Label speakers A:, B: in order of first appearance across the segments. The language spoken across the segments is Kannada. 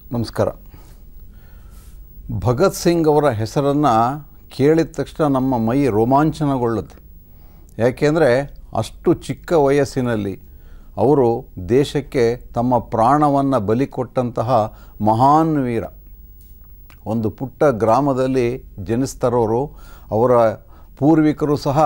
A: ನಮಸ್ಕಾರ. ಭಗತ್ ಸಿಂಗ್ ಅವರ ಹೆಸರನ್ನು ಕೇಳಿದ ತಕ್ಷಣ ನಮ್ಮ ಮೈ ರೋಮಾಂಚನಗೊಳ್ಳುತ್ತೆ. ಯಾಕೆಂದರೆ ಅಷ್ಟು ಚಿಕ್ಕ ವಯಸ್ಸಿನಲ್ಲಿ ಅವರು ದೇಶಕ್ಕೆ ತಮ್ಮ ಪ್ರಾಣವನ್ನು ಬಲಿ ಕೊಟ್ಟಂತಹ ಮಹಾನ್ ವೀರ. ಒಂದು ಪುಟ್ಟ ಗ್ರಾಮದಲ್ಲಿ ಜನಿಸ್ತಾರೋರು. ಅವರ ಪೂರ್ವಿಕರು ಸಹ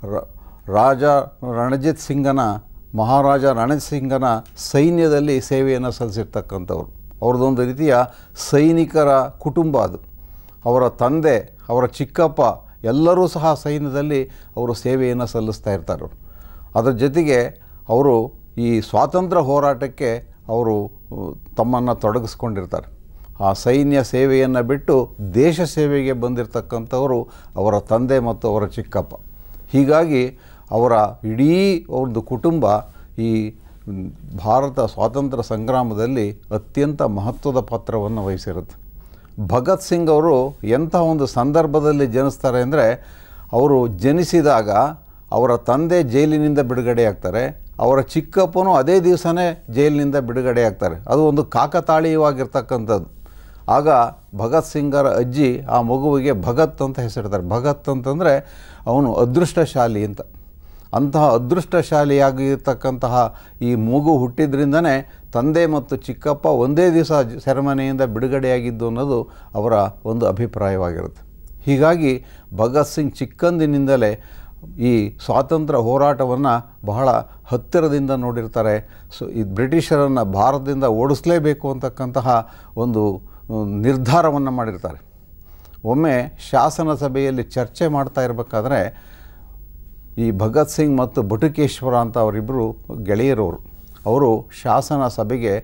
A: ಮಹಾರಾಜ ರಣಜಿತ್ ಸಿಂಗನ ಸೈನ್ಯದಲ್ಲಿ ಸೇವೆಯನ್ನು ಸಲ್ಲಿಸಿರ್ತಕ್ಕಂಥವ್ರು. ಅವ್ರದ್ದೊಂದು ರೀತಿಯ ಸೈನಿಕರ ಕುಟುಂಬ ಅದು. ಅವರ ತಂದೆ, ಅವರ ಚಿಕ್ಕಪ್ಪ ಎಲ್ಲರೂ ಸಹ ಸೈನ್ಯದಲ್ಲಿ ಅವರು ಸೇವೆಯನ್ನು ಸಲ್ಲಿಸ್ತಾ ಇರ್ತಾರೆ. ಅದರ ಜೊತೆಗೆ ಅವರು ಈ ಸ್ವಾತಂತ್ರ್ಯ ಹೋರಾಟಕ್ಕೆ ಅವರು ತಮ್ಮನ್ನು ತೊಡಗಿಸ್ಕೊಂಡಿರ್ತಾರೆ. ಆ ಸೈನ್ಯ ಸೇವೆಯನ್ನು ಬಿಟ್ಟು ದೇಶ ಸೇವೆಗೆ ಬಂದಿರತಕ್ಕಂಥವರು ಅವರ ತಂದೆ ಮತ್ತು ಅವರ ಚಿಕ್ಕಪ್ಪ. ಹೀಗಾಗಿ ಅವರ ಇಡೀ ಒಂದು ಕುಟುಂಬ ಈ ಭಾರತ ಸ್ವಾತಂತ್ರ್ಯ ಸಂಗ್ರಾಮದಲ್ಲಿ ಅತ್ಯಂತ ಮಹತ್ವದ ಪಾತ್ರವನ್ನು ವಹಿಸಿರುತ್ತೆ. ಭಗತ್ ಸಿಂಗ್ ಅವರು ಎಂಥ ಒಂದು ಸಂದರ್ಭದಲ್ಲಿ ಜನಿಸ್ತಾರೆ ಅಂದರೆ, ಅವರು ಜನಿಸಿದಾಗ ಅವರ ತಂದೆ ಜೈಲಿನಿಂದ ಬಿಡುಗಡೆಯಾಗ್ತಾರೆ. ಅವರ ಚಿಕ್ಕಪ್ಪನೂ ಅದೇ ದಿವಸನೇ ಜೈಲಿನಿಂದ ಬಿಡುಗಡೆಯಾಗ್ತಾರೆ. ಅದು ಒಂದು ಕಾಕತಾಳೀಯವಾಗಿರ್ತಕ್ಕಂಥದ್ದು. ಆಗ ಭಗತ್ ಸಿಂಗರ ಅಜ್ಜಿ ಆ ಮಗುವಿಗೆ ಭಗತ್ ಅಂತ ಹೆಸರಿಡ್ತಾರೆ. ಭಗತ್ ಅಂತಂದರೆ ಅವನು ಅದೃಷ್ಟಶಾಲಿ ಅಂತ. ಅಂತಹ ಅದೃಷ್ಟಶಾಲಿಯಾಗಿರ್ತಕ್ಕಂತಹ ಈ ಮಗು ಹುಟ್ಟಿದ್ರಿಂದನೇ ತಂದೆ ಮತ್ತು ಚಿಕ್ಕಪ್ಪ ಒಂದೇ ದಿವಸ ಸೆರೆಮನೆಯಿಂದ ಬಿಡುಗಡೆಯಾಗಿದ್ದು ಅನ್ನೋದು ಅವರ ಒಂದು ಅಭಿಪ್ರಾಯವಾಗಿರುತ್ತೆ. ಹೀಗಾಗಿ ಭಗತ್ ಸಿಂಗ್ ಚಿಕ್ಕಂದಿನಿಂದಲೇ ಈ ಸ್ವಾತಂತ್ರ್ಯ ಹೋರಾಟವನ್ನು ಬಹಳ ಹತ್ತಿರದಿಂದ ನೋಡಿರ್ತಾರೆ. ಈ ಬ್ರಿಟಿಷರನ್ನು ಭಾರತದಿಂದ ಓಡಿಸಲೇಬೇಕು ಅಂತಕ್ಕಂತಹ ಒಂದು ನಿರ್ಧಾರವನ್ನು ಮಾಡಿರ್ತಾರೆ. ಒಮ್ಮೆ ಶಾಸನ ಸಭೆಯಲ್ಲಿ ಚರ್ಚೆ ಮಾಡ್ತಾ ಇರಬೇಕಾದ್ರೆ ಈ ಭಗತ್ ಸಿಂಗ್ ಮತ್ತು ಬಟುಕೇಶ್ವರ ಅಂತ ಅವರಿಬ್ಬರು ಗೆಳೆಯರವರು, ಅವರು ಶಾಸನ ಸಭೆಗೆ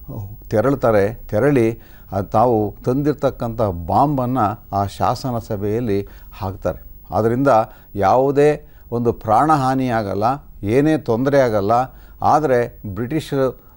A: ತೆರಳಿ ತಾವು ತಂದಿರ್ತಕ್ಕಂಥ ಬಾಂಬನ್ನು ಆ ಶಾಸನ ಸಭೆಯಲ್ಲಿ ಹಾಕ್ತಾರೆ. ಆದ್ದರಿಂದ ಯಾವುದೇ ಒಂದು ಪ್ರಾಣಹಾನಿಯಾಗಲ್ಲ, ಏನೇ ತೊಂದರೆ ಆಗಲ್ಲ. ಆದರೆ ಬ್ರಿಟಿಷ್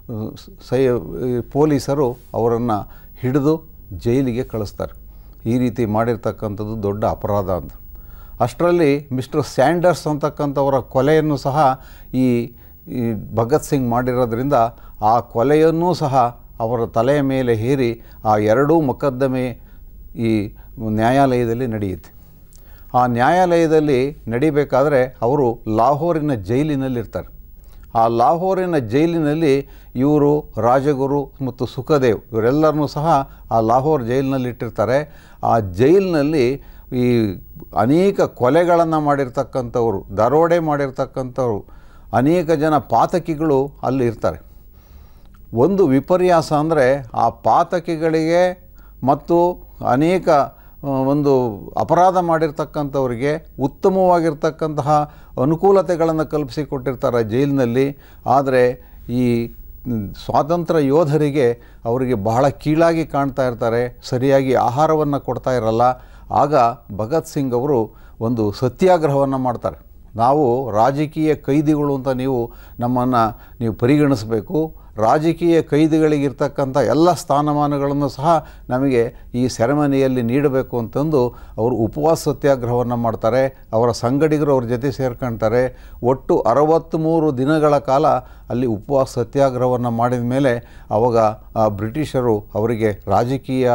A: ಪೊಲೀಸರು ಅವರನ್ನು ಹಿಡಿದು ಜೈಲಿಗೆ ಕಳಿಸ್ತಾರೆ. ಈ ರೀತಿ ಮಾಡಿರ್ತಕ್ಕಂಥದ್ದು ದೊಡ್ಡ ಅಪರಾಧ ಅಂತ. ಅಷ್ಟರಲ್ಲಿ ಮಿಸ್ಟರ್ ಸ್ಯಾಂಡರ್ಸ್ ಅಂತಕ್ಕಂಥವರ ಕೊಲೆಯನ್ನು ಸಹ ಈ ಭಗತ್ ಸಿಂಗ್ ಮಾಡಿರೋದ್ರಿಂದ ಆ ಕೊಲೆಯನ್ನೂ ಸಹ ಅವರ ತಲೆಯ ಮೇಲೆ ಹೇರಿ ಆ ಎರಡೂ ಮೊಕದ್ದಮೆ ಈ ನ್ಯಾಯಾಲಯದಲ್ಲಿ ನಡೆಯುತ್ತೆ. ಆ ನ್ಯಾಯಾಲಯದಲ್ಲಿ ನಡಿಬೇಕಾದ್ರೆ ಅವರು ಲಾಹೋರಿನ ಜೈಲಿನಲ್ಲಿರ್ತಾರೆ. ಆ ಲಾಹೋರಿನ ಜೈಲಿನಲ್ಲಿ ಇವರು ರಾಜಗುರು ಮತ್ತು ಸುಖದೇವ್ ಇವರೆಲ್ಲರನ್ನೂ ಸಹ ಆ ಲಾಹೋರ್ ಜೈಲಿನಲ್ಲಿಟ್ಟಿರ್ತಾರೆ. ಆ ಜೈಲಿನಲ್ಲಿ ಈ ಅನೇಕ ಕೊಲೆಗಳನ್ನು ಮಾಡಿರ್ತಕ್ಕಂಥವ್ರು, ದರೋಡೆ ಮಾಡಿರ್ತಕ್ಕಂಥವ್ರು, ಅನೇಕ ಜನ ಪಾತಕಿಗಳು ಅಲ್ಲಿ ಇರ್ತಾರೆ. ಒಂದು ವಿಪರ್ಯಾಸ ಅಂದರೆ ಆ ಪಾತಕಿಗಳಿಗೆ ಮತ್ತು ಅನೇಕ ಒಂದು ಅಪರಾಧ ಮಾಡಿರ್ತಕ್ಕಂಥವ್ರಿಗೆ ಉತ್ತಮವಾಗಿರ್ತಕ್ಕಂತಹ ಅನುಕೂಲತೆಗಳನ್ನು ಕಲ್ಪಿಸಿಕೊಟ್ಟಿರ್ತಾರೆ ಜೈಲಿನಲ್ಲಿ. ಆದರೆ ಈ ಸ್ವಾತಂತ್ರ್ಯ ಯೋಧರಿಗೆ ಅವರಿಗೆ ಬಹಳ ಕೀಳಾಗಿ ಕಾಣ್ತಾ ಇರ್ತಾರೆ, ಸರಿಯಾಗಿ ಆಹಾರವನ್ನು ಕೊಡ್ತಾ ಇರಲ್ಲ. ಆಗ ಭಗತ್ ಸಿಂಗ್ ಅವರು ಒಂದು ಸತ್ಯಾಗ್ರಹವನ್ನು ಮಾಡ್ತಾರೆ. ನಾವು ರಾಜಕೀಯ ಕೈದಿಗಳು ಅಂತ ನಮ್ಮನ್ನು ನೀವು ಪರಿಗಣಿಸಬೇಕು. ರಾಜಕೀಯ ಕೈದಿಗಳಿಗಿರ್ತಕ್ಕಂಥ ಎಲ್ಲ ಸ್ಥಾನಮಾನಗಳನ್ನು ಸಹ ನಮಗೆ ಈ ಸೆರೆಮನಿಯಲ್ಲಿ ನೀಡಬೇಕು ಅಂತಂದು ಅವರು ಉಪವಾಸ ಸತ್ಯಾಗ್ರಹವನ್ನು ಮಾಡ್ತಾರೆ. ಅವರ ಸಂಗಡಿಗರು ಅವ್ರ ಜೊತೆ ಸೇರ್ಕೊಳ್ತಾರೆ. ಒಟ್ಟು 63 ದಿನಗಳ ಕಾಲ ಅಲ್ಲಿ ಉಪವಾಸ ಸತ್ಯಾಗ್ರಹವನ್ನು ಮಾಡಿದ ಮೇಲೆ ಆವಾಗ ಬ್ರಿಟಿಷರು ಅವರಿಗೆ ರಾಜಕೀಯ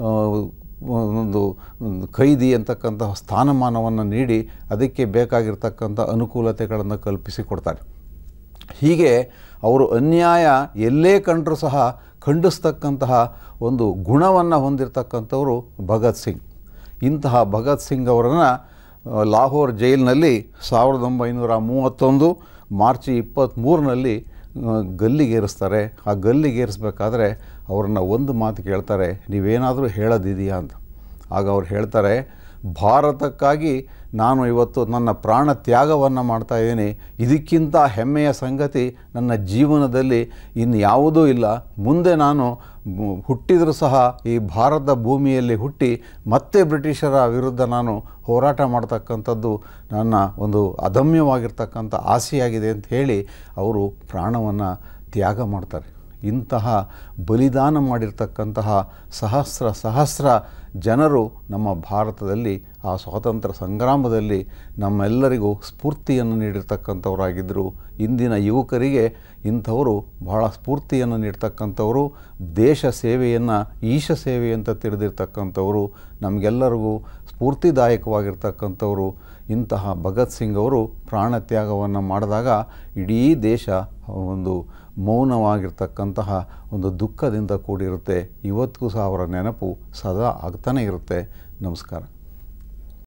A: ಒಂದು ಕೈದಿ ಅಂತಕ್ಕಂತಹ ಸ್ಥಾನಮಾನವನ್ನು ನೀಡಿ ಅದಕ್ಕೆ ಬೇಕಾಗಿರ್ತಕ್ಕಂಥ ಅನುಕೂಲತೆಗಳನ್ನು ಕಲ್ಪಿಸಿಕೊಡ್ತಾರೆ. ಹೀಗೆ ಅವರು ಅನ್ಯಾಯ ಎಲ್ಲೇ ಕಂಡರೂ ಸಹ ಖಂಡಿಸ್ತಕ್ಕಂತಹ ಒಂದು ಗುಣವನ್ನು ಹೊಂದಿರತಕ್ಕಂಥವರು ಭಗತ್ ಸಿಂಗ್. ಇಂತಹ ಭಗತ್ ಸಿಂಗ್ ಅವರನ್ನು ಲಾಹೋರ್ ಜೈಲಿನಲ್ಲಿ 1931 ಮಾರ್ಚ್ 23ರಲ್ಲಿ ಗಲ್ಲಿಗೇರಿಸ್ತಾರೆ. ಆ ಗಲ್ಲಿಗೇರಿಸ್ಬೇಕಾದ್ರೆ ಅವ್ರನ್ನ ಒಂದು ಮಾತು ಕೇಳ್ತಾರೆ, ನೀವೇನಾದರೂ ಹೇಳೋದಿದೆಯಾ ಅಂತ. ಆಗ ಅವ್ರು ಹೇಳ್ತಾರೆ, ಭಾರತಕ್ಕಾಗಿ ನಾನು ಇವತ್ತು ನನ್ನ ಪ್ರಾಣ ತ್ಯಾಗವನ್ನು ಮಾಡ್ತಾಯಿದ್ದೀನಿ. ಇದಕ್ಕಿಂತ ಹೆಮ್ಮೆಯ ಸಂಗತಿ ನನ್ನ ಜೀವನದಲ್ಲಿ ಇನ್ಯಾವುದೂ ಇಲ್ಲ. ಮುಂದೆ ನಾನು ಹುಟ್ಟಿದರೂ ಸಹ ಈ ಭಾರತ ಭೂಮಿಯಲ್ಲಿ ಹುಟ್ಟಿ ಮತ್ತೆ ಬ್ರಿಟಿಷರ ವಿರುದ್ಧ ನಾನು ಹೋರಾಟ ಮಾಡ್ತಕ್ಕಂಥದ್ದು ನನ್ನ ಒಂದು ಅದಮ್ಯವಾಗಿರ್ತಕ್ಕಂಥ ಆಸೆಯಾಗಿದೆ ಅಂತ ಹೇಳಿ ಅವರು ಪ್ರಾಣವನ್ನು ತ್ಯಾಗ ಮಾಡ್ತಾರೆ. ಇಂತಹ ಬಲಿದಾನ ಮಾಡಿರ್ತಕ್ಕಂತಹ ಸಹಸ್ರ ಜನರು ನಮ್ಮ ಭಾರತದಲ್ಲಿ ಆ ಸ್ವಾತಂತ್ರ್ಯ ಸಂಗ್ರಾಮದಲ್ಲಿ ನಮ್ಮೆಲ್ಲರಿಗೂ ಸ್ಫೂರ್ತಿಯನ್ನು ನೀಡಿರ್ತಕ್ಕಂಥವರಾಗಿದ್ದರು. ಇಂದಿನ ಯುವಕರಿಗೆ ಇಂಥವರು ಬಹಳ ಸ್ಫೂರ್ತಿಯನ್ನು ನೀಡ್ತಕ್ಕಂಥವರು, ದೇಶ ಸೇವೆಯನ್ನು ಈಶ ಸೇವೆ ಅಂತ ತಿಳಿದಿರ್ತಕ್ಕಂಥವರು, ನಮಗೆಲ್ಲರಿಗೂ ಸ್ಫೂರ್ತಿದಾಯಕವಾಗಿರ್ತಕ್ಕಂಥವರು. ಇಂತಹ ಭಗತ್ ಸಿಂಗ್ ಅವರು ಪ್ರಾಣತ್ಯಾಗವನ್ನು ಮಾಡಿದಾಗ ಇಡೀ ದೇಶ ಒಂದು ಮೌನವಾಗಿರ್ತಕ್ಕಂತಹ ಒಂದು ದುಃಖದಿಂದ ಕೂಡಿರುತ್ತೆ. ಇವತ್ತಿಗೂ ಸಹ ಅವರ ನೆನಪು ಸದಾ ಆಗ್ತಾನೇ ಇರುತ್ತೆ. ನಮಸ್ಕಾರ.